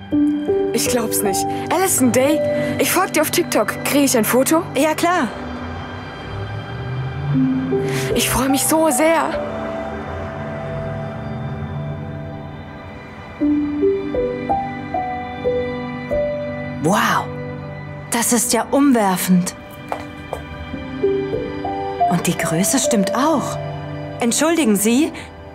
Ich glaub's nicht. Allison Day, ich folge dir auf TikTok. Kriege ich ein Foto? Ja, klar. Ich freue mich so sehr. Wow, das ist ja umwerfend. Und die Größe stimmt auch. Entschuldigen Sie,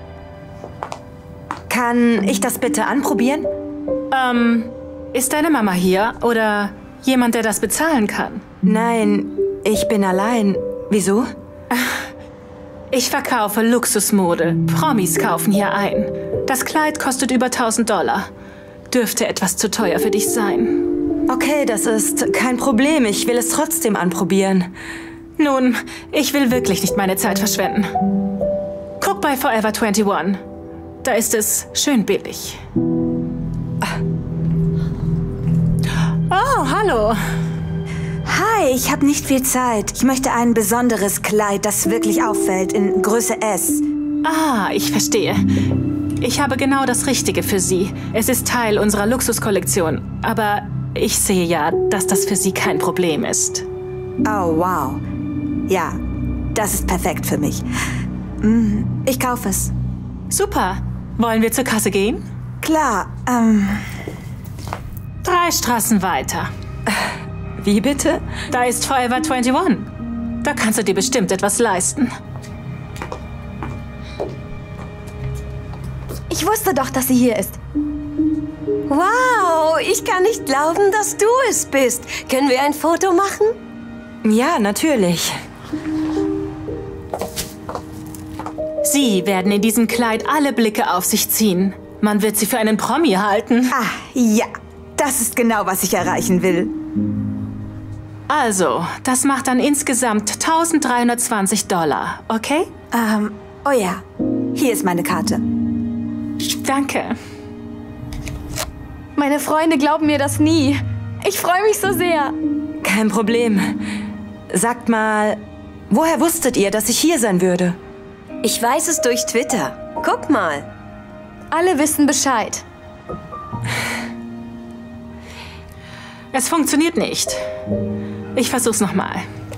kann ich das bitte anprobieren? Ist deine Mama hier oder jemand, der das bezahlen kann? Nein, ich bin allein. Wieso? Ich verkaufe Luxusmode. Promis kaufen hier ein. Das Kleid kostet über $1000. Dürfte etwas zu teuer für dich sein. Okay, das ist kein Problem. Ich will es trotzdem anprobieren. Nun, ich will wirklich nicht meine Zeit verschwenden. Guck bei Forever 21. Da ist es schön billig. Oh, hallo. Hi, ich habe nicht viel Zeit. Ich möchte ein besonderes Kleid, das wirklich auffällt, in Größe S. Ah, ich verstehe. Ich habe genau das Richtige für Sie. Es ist Teil unserer Luxuskollektion. Aber ich sehe ja, dass das für Sie kein Problem ist. Oh, wow. Ja, das ist perfekt für mich. Ich kaufe es. Super. Wollen wir zur Kasse gehen? Klar, 3 Straßen weiter. Wie bitte? Da ist Forever 21. Da kannst du dir bestimmt etwas leisten. Ich wusste doch, dass sie hier ist. Wow, ich kann nicht glauben, dass du es bist. Können wir ein Foto machen? Ja, natürlich. Sie werden in diesem Kleid alle Blicke auf sich ziehen. Man wird sie für einen Promi halten. Ah, ja. Das ist genau, was ich erreichen will. Also, das macht dann insgesamt $1320, okay? Oh ja. Hier ist meine Karte. Danke. Meine Freunde glauben mir das nie. Ich freue mich so sehr. Kein Problem. Sagt mal, woher wusstet ihr, dass ich hier sein würde? Ich weiß es durch Twitter. Guck mal. Alle wissen Bescheid. Es funktioniert nicht. Ich versuch's nochmal.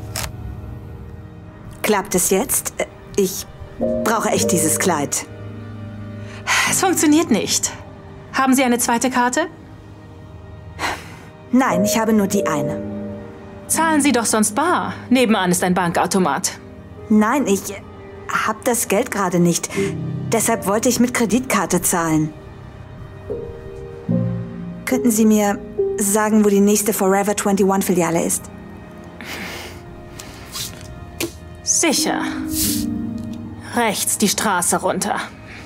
Klappt es jetzt? Ich brauche echt dieses Kleid. Es funktioniert nicht. Haben Sie eine zweite Karte? Nein, ich habe nur die eine. Zahlen Sie doch sonst bar. Nebenan ist ein Bankautomat. Nein, ich habe das Geld gerade nicht. Deshalb wollte ich mit Kreditkarte zahlen. Könnten Sie mir sagen, wo die nächste Forever 21 Filiale ist? Sicher. Rechts die Straße runter.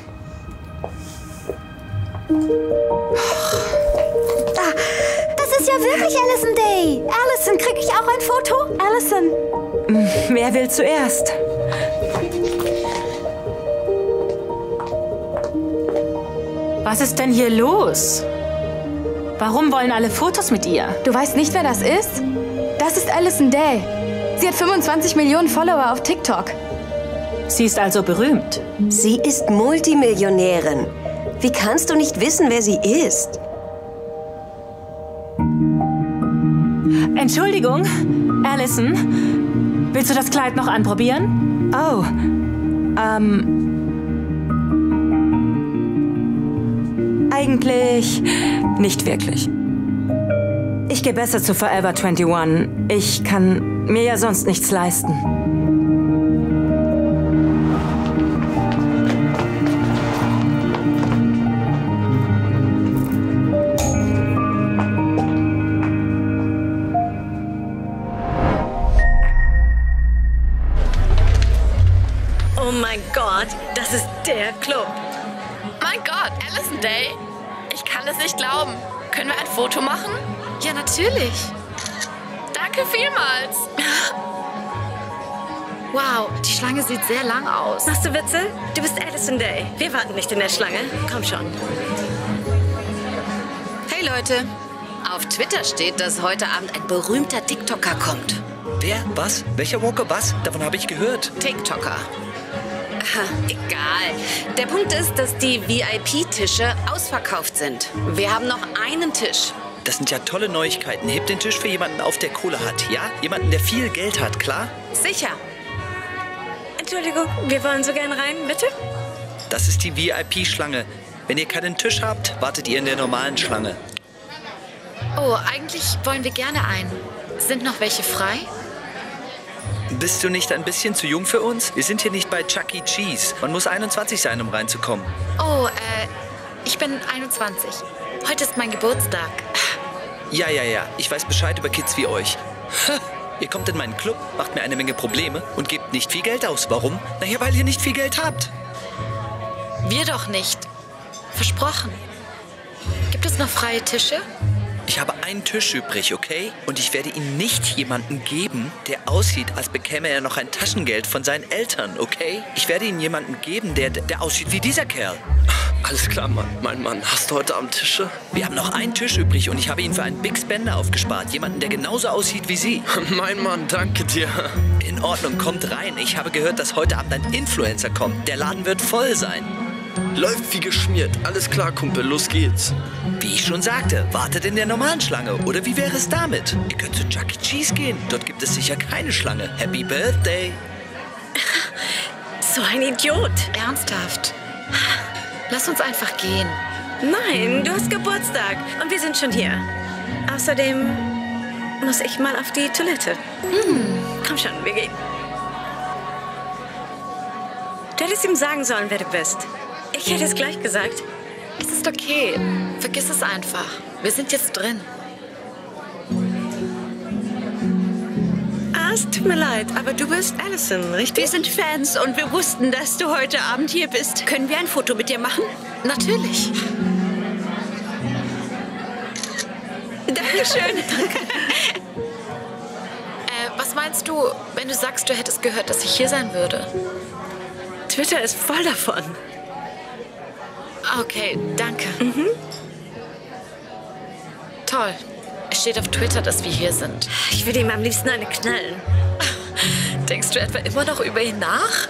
Das ist ja wirklich Allison Day. Allison, krieg ich auch ein Foto? Allison. Wer will zuerst? Was ist denn hier los? Warum wollen alle Fotos mit ihr? Du weißt nicht, wer das ist? Das ist Allison Day. Sie hat 25 Millionen Follower auf TikTok. Sie ist also berühmt. Sie ist Multimillionärin. Wie kannst du nicht wissen, wer sie ist? Entschuldigung, Allison. Willst du das Kleid noch anprobieren? Oh, eigentlich nicht wirklich. Ich gehe besser zu Forever 21. Ich kann mir ja sonst nichts leisten. Oh mein Gott, das ist der Club. Mein Gott, Allison Day? Ich kann es nicht glauben. Können wir ein Foto machen? Ja, natürlich. Danke vielmals. Wow, die Schlange sieht sehr lang aus. Machst du Witze? Du bist Allison Day. Wir warten nicht in der Schlange. Komm schon. Hey Leute, auf Twitter steht, dass heute Abend ein berühmter TikToker kommt. Wer? Was? Welcher Walker? Was? Davon habe ich gehört. TikToker. Egal. Der Punkt ist, dass die VIP-Tische ausverkauft sind. Wir haben noch einen Tisch. Das sind ja tolle Neuigkeiten. Hebt den Tisch für jemanden auf, der Kohle hat, ja? Jemanden, der viel Geld hat, klar? Sicher. Entschuldigung, wir wollen so gern rein, bitte? Das ist die VIP-Schlange. Wenn ihr keinen Tisch habt, wartet ihr in der normalen Schlange. Oh, eigentlich wollen wir gerne ein. Sind noch welche frei? Bist du nicht ein bisschen zu jung für uns? Wir sind hier nicht bei Chuck E. Cheese. Man muss 21 sein, um reinzukommen. Oh, ich bin 21. Heute ist mein Geburtstag. Ja. Ich weiß Bescheid über Kids wie euch. Ihr kommt in meinen Club, macht mir eine Menge Probleme und gebt nicht viel Geld aus. Warum? Naja, weil ihr nicht viel Geld habt. Wir doch nicht. Versprochen. Gibt es noch freie Tische? Ich habe einen Tisch übrig, okay? Und ich werde ihn nicht jemandem geben, der aussieht, als bekäme er noch ein Taschengeld von seinen Eltern, okay? Ich werde ihn jemandem geben, der aussieht wie dieser Kerl. Alles klar, Mann. Mein Mann, hast du heute Abend Tische? Wir haben noch einen Tisch übrig und ich habe ihn für einen Big Spender aufgespart. Jemanden, der genauso aussieht wie Sie. Mein Mann, danke dir. In Ordnung, kommt rein. Ich habe gehört, dass heute Abend ein Influencer kommt. Der Laden wird voll sein. Läuft wie geschmiert. Alles klar, Kumpel, los geht's. Wie ich schon sagte, wartet in der normalen Schlange. Oder wie wäre es damit? Ihr könnt zu Chuck E. Cheese gehen. Dort gibt es sicher keine Schlange. Happy Birthday. So ein Idiot. Ernsthaft. Lass uns einfach gehen. Nein, du hast Geburtstag und wir sind schon hier. Außerdem muss ich mal auf die Toilette. Komm schon, wir gehen. Du hättest ihm sagen sollen, wer du bist. Ich hätte es gleich gesagt. Es ist okay. Vergiss es einfach. Wir sind jetzt drin. Es tut mir leid, aber du bist Allison, richtig? Wir sind Fans und wir wussten, dass du heute Abend hier bist. Können wir ein Foto mit dir machen? Natürlich. Dankeschön. Was meinst du, wenn du sagst, du hättest gehört, dass ich hier sein würde? Twitter ist voll davon. Okay, danke. Toll. Es steht auf Twitter, dass wir hier sind. Ich würde ihm am liebsten eine knallen. Denkst du etwa immer noch über ihn nach?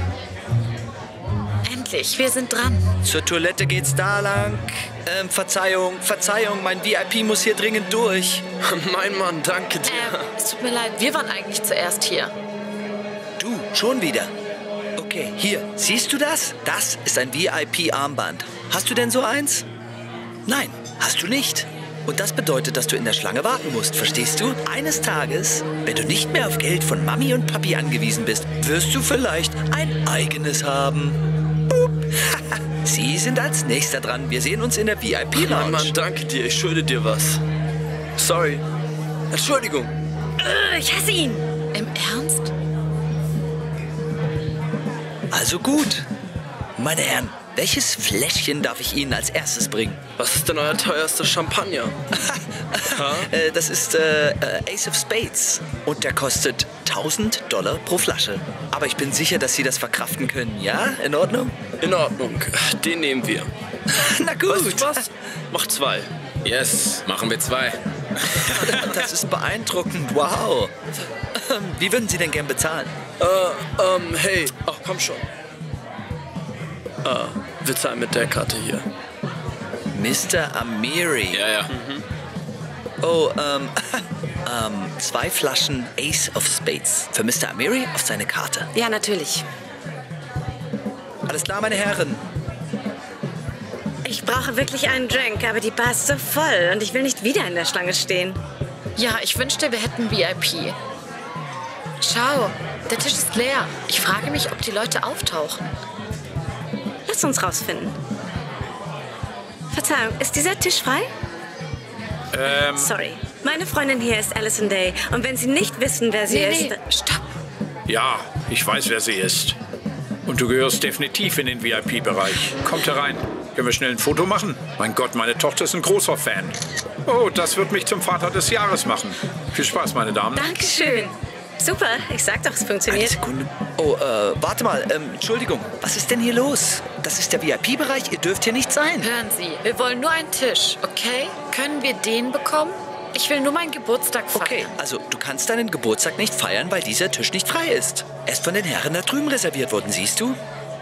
Endlich, wir sind dran. Zur Toilette geht's da lang. Verzeihung, mein VIP muss hier dringend durch. Mein Mann, danke dir. Es tut mir leid, wir waren eigentlich zuerst hier. Du, schon wieder? Okay, hier, siehst du das? Das ist ein VIP-Armband. Hast du denn so eins? Nein, hast du nicht. Und das bedeutet, dass du in der Schlange warten musst, verstehst du? Eines Tages, wenn du nicht mehr auf Geld von Mami und Papi angewiesen bist, wirst du vielleicht ein eigenes haben. Boop. Sie sind als Nächster dran. Wir sehen uns in der VIP-Lounge. Mein Mann, danke dir. Ich schulde dir was. Sorry. Entschuldigung. Ich hasse ihn. Im Ernst? Also gut. Meine Herren, welches Fläschchen darf ich Ihnen als erstes bringen? Was ist denn euer teuerster Champagner? Das ist Ace of Spades. Und der kostet $1000 pro Flasche. Aber ich bin sicher, dass Sie das verkraften können, ja? In Ordnung? In Ordnung. Den nehmen wir. Na gut. Weißt du was? Mach 2. Yes, machen wir 2. Das ist beeindruckend. Wow. Wie würden Sie denn gern bezahlen? Hey. Ach, komm schon. Wir zahlen mit der Karte hier. Mr. Amiri. Ja. Oh, 2 Flaschen Ace of Spades. Für Mr. Amiri auf seine Karte. Ja, natürlich. Alles klar, meine Herren. Ich brauche wirklich einen Drink, aber die Bar ist so voll und ich will nicht wieder in der Schlange stehen. Ja, ich wünschte, wir hätten VIP. Schau, der Tisch ist leer. Ich frage mich, ob die Leute auftauchen. Lass uns rausfinden. Verzeihung, ist dieser Tisch frei? Sorry. Meine Freundin hier ist Allison Day. Und wenn Sie nicht wissen, wer sie ist... Stopp. Ja, ich weiß, wer sie ist. Und du gehörst definitiv in den VIP-Bereich. Kommt herein. Können wir schnell ein Foto machen? Mein Gott, meine Tochter ist ein großer Fan. Oh, das wird mich zum Vater des Jahres machen. Viel Spaß, meine Damen. Dankeschön. Super, ich sag doch, es funktioniert. Eine Sekunde. Oh, warte mal. Entschuldigung. Was ist denn hier los? Das ist der VIP-Bereich. Ihr dürft hier nicht sein. Hören Sie, wir wollen nur einen Tisch, okay? Können wir den bekommen? Ich will nur meinen Geburtstag feiern. Okay, also du kannst deinen Geburtstag nicht feiern, weil dieser Tisch nicht frei ist. Er ist von den Herren da drüben reserviert worden, siehst du?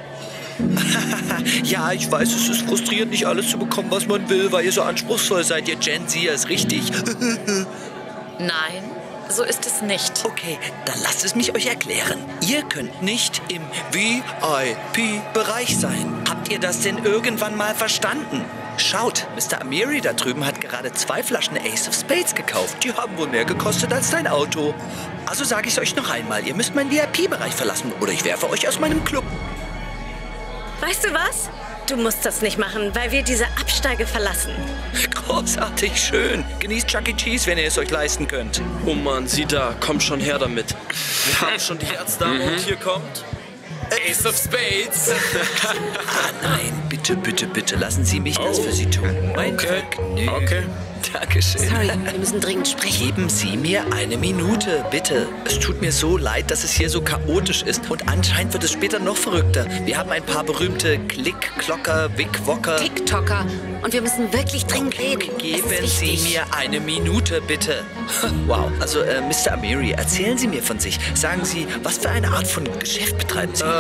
Ja, ich weiß, es ist frustrierend, nicht alles zu bekommen, was man will, weil ihr so anspruchsvoll seid. Ihr Gen Z ist richtig. Nein, so ist es nicht. Okay, dann lasst es mich euch erklären. Ihr könnt nicht im VIP-Bereich sein. Habt ihr das denn irgendwann mal verstanden? Schaut, Mr. Amiri da drüben hat gerade 2 Flaschen Ace of Spades gekauft. Die haben wohl mehr gekostet als dein Auto. Also sage ich es euch noch einmal, ihr müsst meinen VIP-Bereich verlassen oder ich werfe euch aus meinem Club. Weißt du was? Du musst das nicht machen, weil wir diese Absteige verlassen. Großartig, schön. Genießt Chuck E. Cheese, wenn ihr es euch leisten könnt. Oh Mann, sieh da, komm schon her damit. Wir haben schon die Herzdame und hier kommt... Ace of Spades. Nein, bitte, bitte, bitte, lassen Sie mich das für Sie tun. Mein Vergnügen. Okay. Dankeschön. Sorry, wir müssen dringend sprechen. Geben Sie mir eine Minute, bitte. Es tut mir so leid, dass es hier so chaotisch ist. Und anscheinend wird es später noch verrückter. Wir haben ein paar berühmte Klick-Klocker, Wick-Wocker. TikToker. Und wir müssen wirklich dringend reden. Geben Sie mir eine Minute, bitte. Wow. Also, Mr. Amiri, erzählen Sie mir von sich. Sagen Sie, was für eine Art von Geschäft betreiben Sie?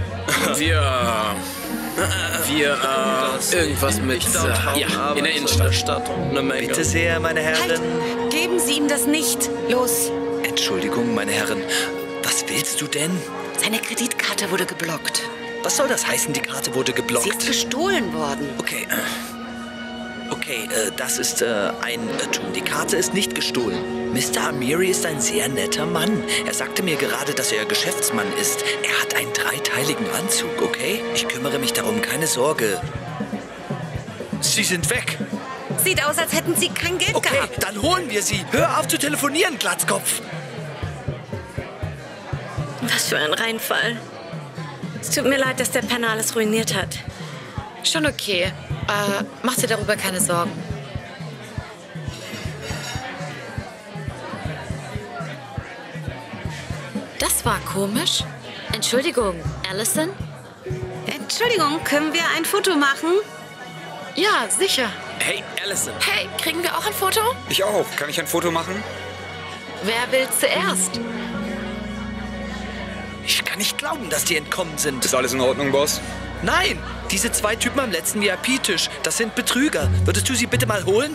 Irgendwas mit... ja, in der Innenstadt. Eine Menge. Bitte sehr, meine Herren. Halt, geben Sie ihm das nicht. Los. Entschuldigung, meine Herren. Was willst du denn? Seine Kreditkarte wurde geblockt. Was soll das heißen, die Karte wurde geblockt? Sie ist gestohlen worden. Okay, das ist ein Irrtum. Die Karte ist nicht gestohlen. Mr. Amiri ist ein sehr netter Mann. Er sagte mir gerade, dass er Geschäftsmann ist. Er hat einen 3-teiligen Anzug, okay? Ich kümmere mich darum, keine Sorge. Sie sind weg. Sieht aus, als hätten Sie kein Geld gehabt. Okay, dann holen wir Sie. Hör auf zu telefonieren, Glatzkopf. Was für ein Reinfall. Es tut mir leid, dass der Penner alles ruiniert hat. Schon okay. Mach dir darüber keine Sorgen. Das war komisch. Entschuldigung, Allison? Entschuldigung, können wir ein Foto machen? Ja, sicher. Hey, Allison. Hey, kriegen wir auch ein Foto? Ich auch. Kann ich ein Foto machen? Wer will zuerst? Ich kann nicht glauben, dass die entkommen sind. Ist alles in Ordnung, Boss? Nein, diese 2 Typen am letzten VIP-Tisch, das sind Betrüger. Würdest du sie bitte mal holen?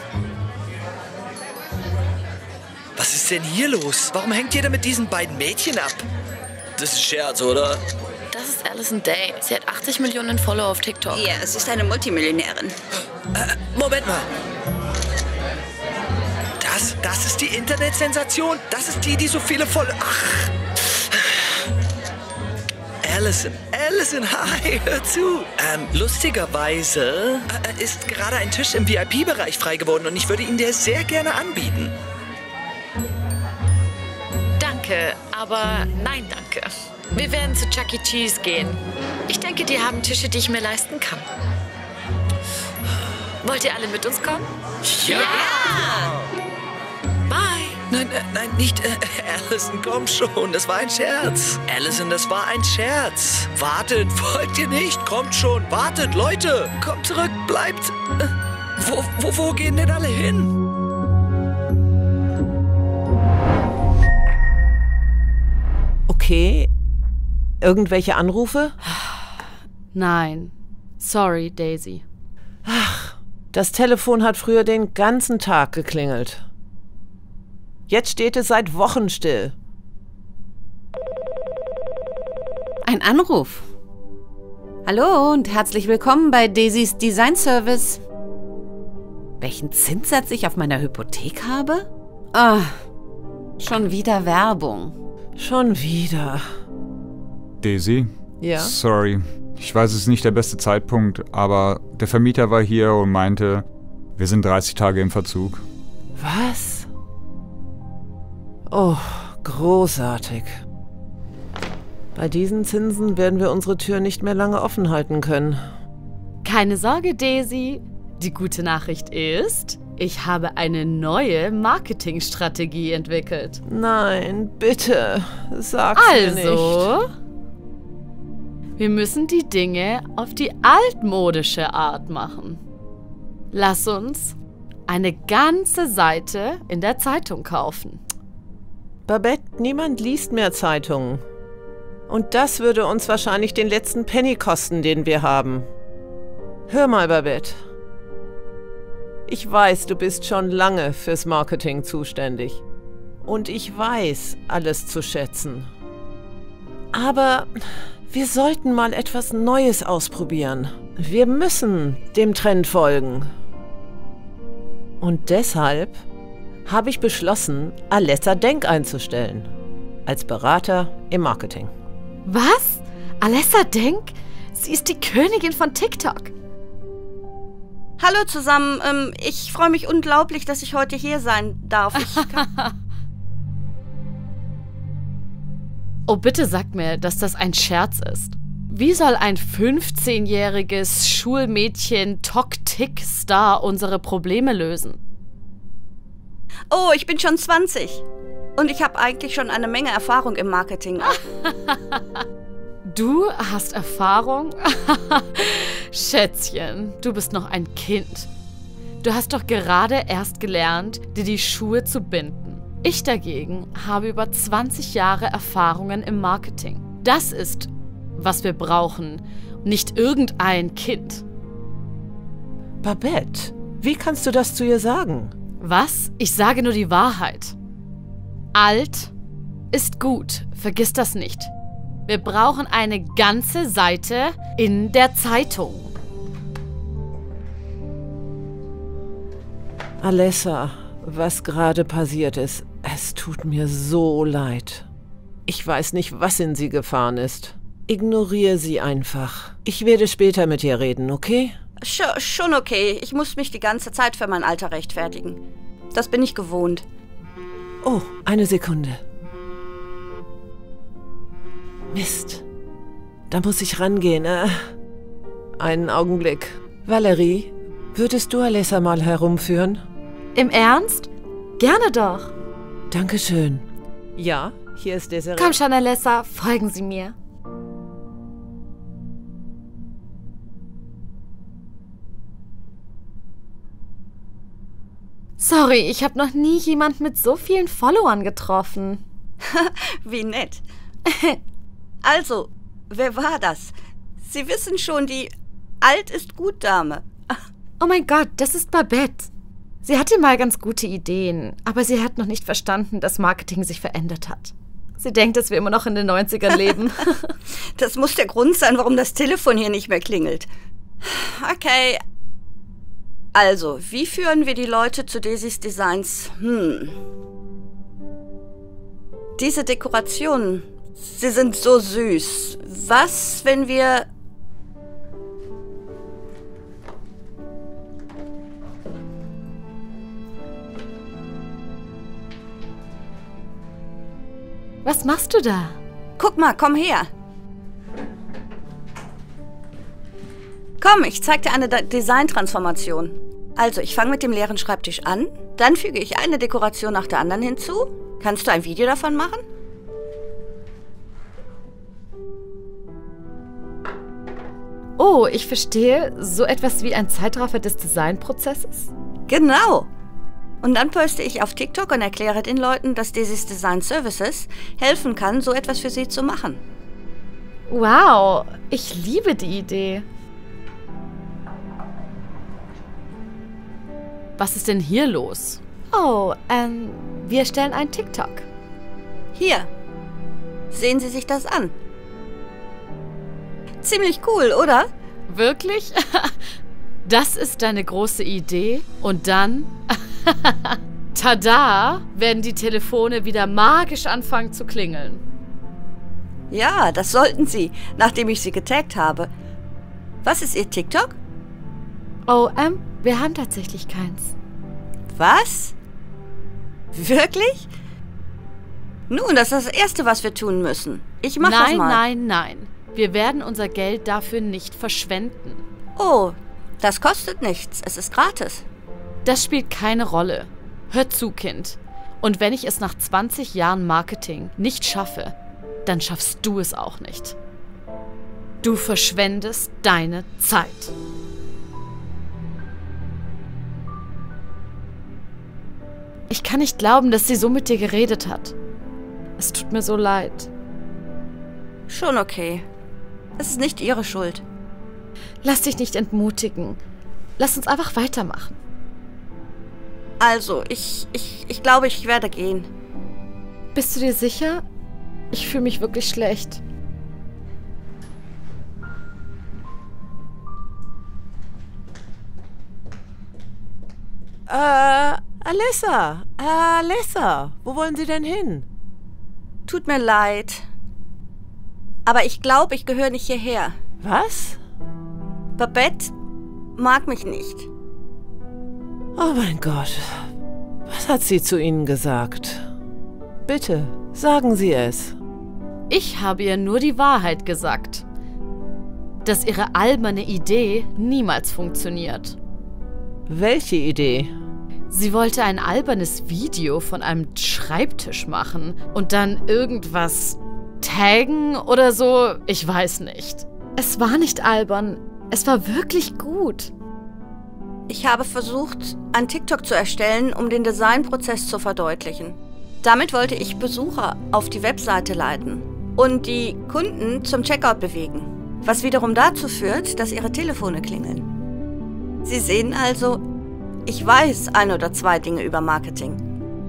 Was ist denn hier los? Warum hängt jeder mit diesen beiden Mädchen ab? Das ist Scherz, oder? Das ist Allison Day. Sie hat 80 Millionen Follower auf TikTok. Ja, sie ist eine Multimillionärin. Moment mal. Das ist die Internetsensation? Das ist die so viele Ach. Allison, hi, hör zu. Lustigerweise ist gerade ein Tisch im VIP-Bereich frei geworden und ich würde ihn dir sehr gerne anbieten. Danke, aber nein, danke. Wir werden zu Chuck E. Cheese gehen. Ich denke, die haben Tische, die ich mir leisten kann. Wollt ihr alle mit uns kommen? Ja! Bye! Nein, nicht Allison, komm schon, das war ein Scherz. Allison, das war ein Scherz. Wartet, wollt ihr nicht? Kommt schon, wartet, Leute. Kommt zurück, bleibt. Wo gehen denn alle hin? Okay. Irgendwelche Anrufe? Nein. Sorry, Daisy. Ach, das Telefon hat früher den ganzen Tag geklingelt. Jetzt steht es seit Wochen still. Ein Anruf. Hallo und herzlich willkommen bei Daisys Design Service. Welchen Zinssatz ich auf meiner Hypothek habe? Ah, schon wieder Werbung. Schon wieder. Daisy? Ja? Sorry, ich weiß, es ist nicht der beste Zeitpunkt, aber der Vermieter war hier und meinte, wir sind 30 Tage im Verzug. Was? Oh, großartig. Bei diesen Zinsen werden wir unsere Tür nicht mehr lange offen halten können. Keine Sorge, Daisy. Die gute Nachricht ist, ich habe eine neue Marketingstrategie entwickelt. Nein, bitte, sag's mir nicht. Also, wir müssen die Dinge auf die altmodische Art machen. Lass uns eine ganze Seite in der Zeitung kaufen. Babette, niemand liest mehr Zeitungen. Und das würde uns wahrscheinlich den letzten Penny kosten, den wir haben. Hör mal, Babette. Ich weiß, du bist schon lange fürs Marketing zuständig. Und ich weiß, alles zu schätzen. Aber wir sollten mal etwas Neues ausprobieren. Wir müssen dem Trend folgen. Und deshalb habe ich beschlossen, Alessa Denk einzustellen. Als Berater im Marketing. Was? Alessa Denk? Sie ist die Königin von TikTok. Hallo zusammen. Ich freue mich unglaublich, dass ich heute hier sein darf. Oh, bitte sag mir, dass das ein Scherz ist. Wie soll ein 15-jähriges Schulmädchen Tok-Tik-Star unsere Probleme lösen? Oh, ich bin schon 20. Und ich habe eigentlich schon eine Menge Erfahrung im Marketing. Du hast Erfahrung? Schätzchen, du bist noch ein Kind. Du hast doch gerade erst gelernt, dir die Schuhe zu binden. Ich dagegen habe über 20 Jahre Erfahrungen im Marketing. Das ist, was wir brauchen, nicht irgendein Kind. Babette, wie kannst du das zu ihr sagen? Was? Ich sage nur die Wahrheit. Alt ist gut, vergiss das nicht. Wir brauchen eine ganze Seite in der Zeitung. Alessa, was gerade passiert ist, es tut mir so leid. Ich weiß nicht, was in sie gefahren ist. Ignoriere sie einfach. Ich werde später mit ihr reden, okay? Schon okay. Ich muss mich die ganze Zeit für mein Alter rechtfertigen. Das bin ich gewohnt. Oh, eine Sekunde. Mist. Da muss ich rangehen. Einen Augenblick. Valerie, würdest du Alessa mal herumführen? Im Ernst? Gerne doch. Dankeschön. Ja, hier ist Desiree. Komm schon, Alessa, folgen Sie mir. Sorry, ich habe noch nie jemand mit so vielen Followern getroffen. Wie nett. Also, wer war das? Sie wissen schon, die Alt ist gut Dame. Oh mein Gott, das ist Babette. Sie hatte mal ganz gute Ideen, aber sie hat noch nicht verstanden, dass Marketing sich verändert hat. Sie denkt, dass wir immer noch in den 90ern leben. Das muss der Grund sein, warum das Telefon hier nicht mehr klingelt. Okay. Also, wie führen wir die Leute zu Daisys Designs? Diese Dekorationen, sie sind so süß. Was, wenn wir... Was machst du da? Guck mal, komm her. Komm, ich zeig dir eine Designtransformation. Also, ich fange mit dem leeren Schreibtisch an, dann füge ich eine Dekoration nach der anderen hinzu. Kannst du ein Video davon machen? Oh, ich verstehe. So etwas wie ein Zeitraffer des Designprozesses? Genau. Und dann poste ich auf TikTok und erkläre den Leuten, dass Daisys Design Services helfen kann, so etwas für sie zu machen. Wow, ich liebe die Idee. Was ist denn hier los? Oh, wir stellen einen TikTok. Hier. Sehen Sie sich das an. Ziemlich cool, oder? Wirklich? Das ist deine große Idee? Und dann... Tada! Werden die Telefone wieder magisch anfangen zu klingeln. Ja, das sollten sie, nachdem ich sie getaggt habe. Was ist Ihr TikTok? Oh, wir haben tatsächlich keins. Was? Wirklich? Nun, das ist das Erste, was wir tun müssen. Ich mach das mal. Nein. Wir werden unser Geld dafür nicht verschwenden. Oh, das kostet nichts. Es ist gratis. Das spielt keine Rolle. Hör zu, Kind. Und wenn ich es nach 20 Jahren Marketing nicht schaffe, dann schaffst du es auch nicht. Du verschwendest deine Zeit. Ich kann nicht glauben, dass sie so mit dir geredet hat. Es tut mir so leid. Schon okay. Es ist nicht ihre Schuld. Lass dich nicht entmutigen. Lass uns einfach weitermachen. Also, ich glaube, ich werde gehen. Bist du dir sicher? Ich fühle mich wirklich schlecht. Alessa! Alessa! Wo wollen Sie denn hin? Tut mir leid. Aber ich glaube, ich gehöre nicht hierher. Was? Babette mag mich nicht. Oh mein Gott. Was hat sie zu Ihnen gesagt? Bitte, sagen Sie es. Ich habe ihr nur die Wahrheit gesagt. Dass ihre alberne Idee niemals funktioniert. Welche Idee? Sie wollte ein albernes Video von einem Schreibtisch machen und dann irgendwas taggen oder so. Ich weiß nicht. Es war nicht albern. Es war wirklich gut. Ich habe versucht, ein TikTok zu erstellen, um den Designprozess zu verdeutlichen. Damit wollte ich Besucher auf die Webseite leiten und die Kunden zum Checkout bewegen, was wiederum dazu führt, dass ihre Telefone klingeln. Sie sehen also, ich weiß 1 oder 2 Dinge über Marketing.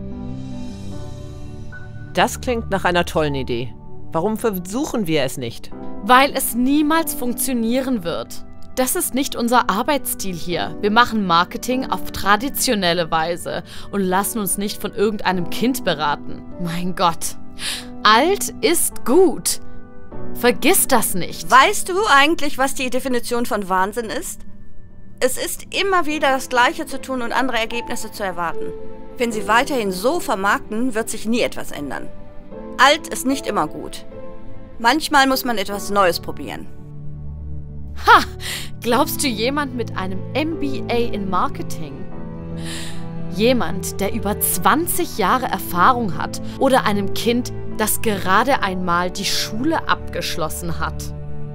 Das klingt nach einer tollen Idee. Warum versuchen wir es nicht? Weil es niemals funktionieren wird. Das ist nicht unser Arbeitsstil hier. Wir machen Marketing auf traditionelle Weise und lassen uns nicht von irgendeinem Kind beraten. Mein Gott. Alt ist gut. Vergiss das nicht. Weißt du eigentlich, was die Definition von Wahnsinn ist? Es ist immer wieder das Gleiche zu tun und andere Ergebnisse zu erwarten. Wenn sie weiterhin so vermarkten, wird sich nie etwas ändern. Alt ist nicht immer gut. Manchmal muss man etwas Neues probieren. Ha! Glaubst du, jemand mit einem MBA in Marketing? Jemand, der über 20 Jahre Erfahrung hat oder einem Kind, das gerade einmal die Schule abgeschlossen hat?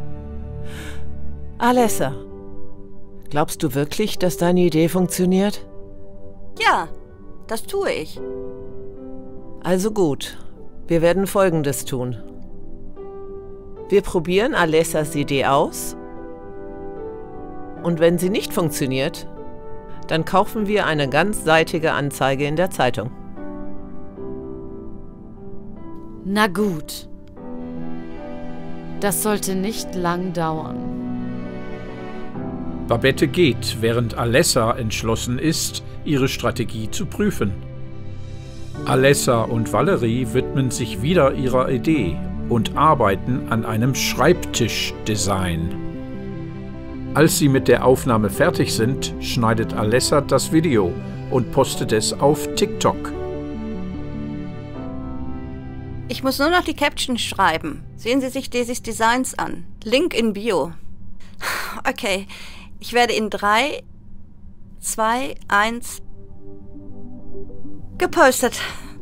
Alessa, glaubst du wirklich, dass deine Idee funktioniert? Ja, das tue ich. Also gut, wir werden Folgendes tun. Wir probieren Alessas Idee aus. Und wenn sie nicht funktioniert, dann kaufen wir eine ganzseitige Anzeige in der Zeitung. Na gut. Das sollte nicht lang dauern. Babette geht, während Alessa entschlossen ist, ihre Strategie zu prüfen. Alessa und Valerie widmen sich wieder ihrer Idee und arbeiten an einem Schreibtischdesign. Als sie mit der Aufnahme fertig sind, schneidet Alessa das Video und postet es auf TikTok. Ich muss nur noch die Caption schreiben. Sehen Sie sich Daisys Designs an. Link in Bio. Okay, ich werde in 3, 2, 1 gepostet.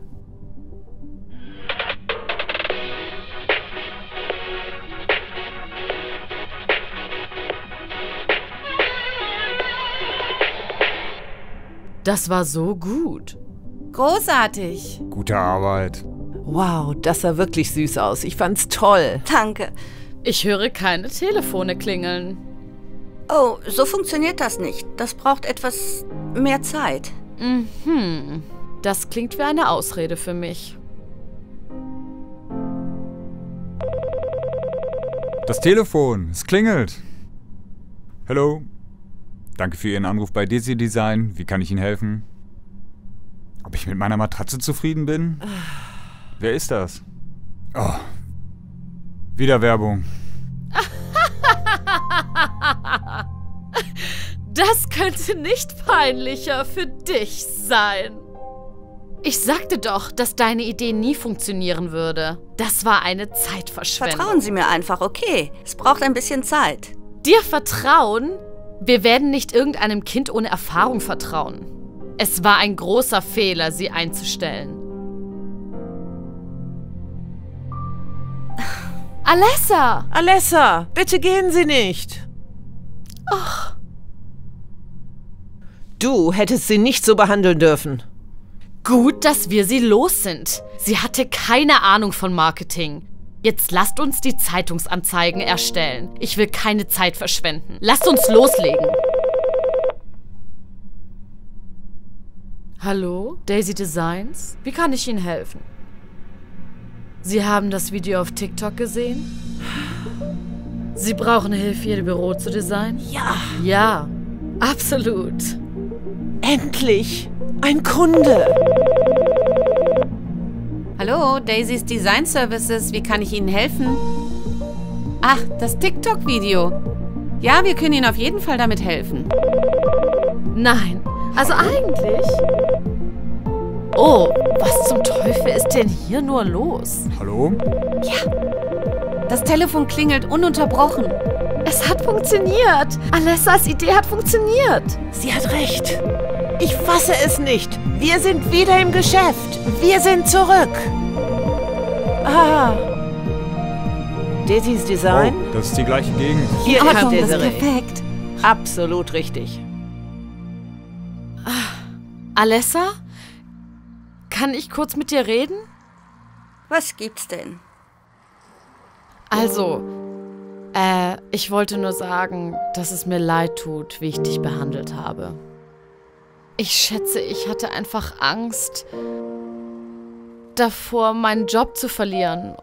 Das war so gut. Großartig. Gute Arbeit. Wow, das sah wirklich süß aus. Ich fand's toll. Danke. Ich höre keine Telefone klingeln. Oh, so funktioniert das nicht. Das braucht etwas mehr Zeit. Mhm. Das klingt wie eine Ausrede für mich. Das Telefon, es klingelt. Hallo. Danke für Ihren Anruf bei Desi Design. Wie kann ich Ihnen helfen? Ob ich mit meiner Matratze zufrieden bin? Wer ist das? Oh. Wieder Werbung. Das könnte nicht peinlicher für dich sein. Ich sagte doch, dass deine Idee nie funktionieren würde. Das war eine Zeitverschwendung. Vertrauen Sie mir einfach, okay? Es braucht ein bisschen Zeit. Dir vertrauen? Wir werden nicht irgendeinem Kind ohne Erfahrung vertrauen. Es war ein großer Fehler, sie einzustellen. Alessa! Alessa, bitte gehen Sie nicht! Och. Du hättest sie nicht so behandeln dürfen. Gut, dass wir sie los sind. Sie hatte keine Ahnung von Marketing. Jetzt lasst uns die Zeitungsanzeigen erstellen. Ich will keine Zeit verschwenden. Lasst uns loslegen. Hallo, Daisy Designs? Wie kann ich Ihnen helfen? Sie haben das Video auf TikTok gesehen? Sie brauchen Hilfe, Ihr Büro zu designen? Ja. Ja, absolut. Endlich! Ein Kunde! Hallo, Daisys Design Services. Wie kann ich Ihnen helfen? Ach, das TikTok-Video. Ja, wir können Ihnen auf jeden Fall damit helfen. Nein, also eigentlich... Oh, was zum Teufel ist denn hier nur los? Hallo? Ja. Das Telefon klingelt ununterbrochen. Es hat funktioniert. Alessas Idee hat funktioniert. Sie hat recht. Ich fasse es nicht. Wir sind wieder im Geschäft. Wir sind zurück. Ah. Daisys Design? Oh, das ist die gleiche Gegend. Hier ist Das ist Desiree. perfekt. Absolut richtig. Alessa? Kann ich kurz mit dir reden? Was gibt's denn? Also, ich wollte nur sagen, dass es mir leid tut, wie ich dich behandelt habe. Ich schätze, ich hatte einfach Angst davor, meinen Job zu verlieren.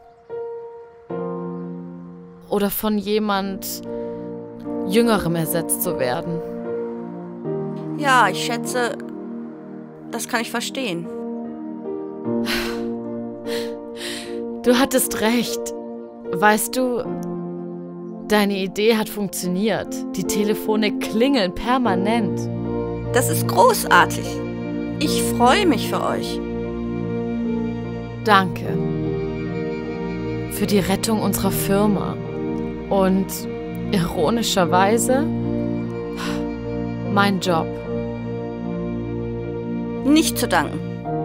Oder von jemand Jüngerem ersetzt zu werden. Ja, ich schätze, das kann ich verstehen. Du hattest recht. Weißt du, deine Idee hat funktioniert. Die Telefone klingeln permanent. Das ist großartig. Ich freue mich für euch. Danke. Für die Rettung unserer Firma. Und ironischerweise mein Job. Nicht zu danken.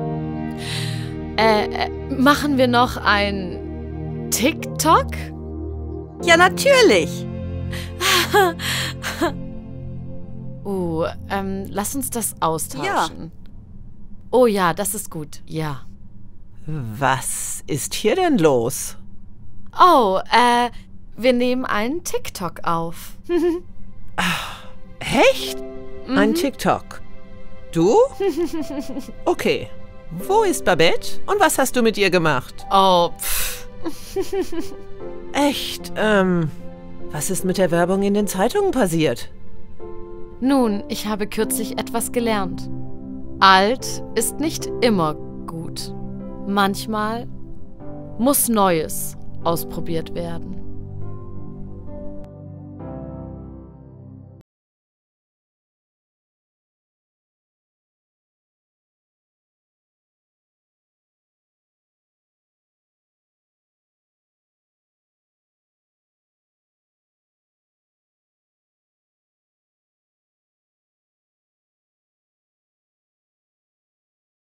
Machen wir noch ein TikTok? Ja, natürlich. Lass uns das austauschen. Ja. Oh ja, das ist gut. Ja. Was ist hier denn los? Oh, wir nehmen einen TikTok auf. Echt? Ein TikTok? Du? Okay. Wo ist Babette? Und was hast du mit ihr gemacht? Oh, pff. Echt? Was ist mit der Werbung in den Zeitungen passiert? Nun, ich habe kürzlich etwas gelernt. Alt ist nicht immer gut. Manchmal muss Neues ausprobiert werden.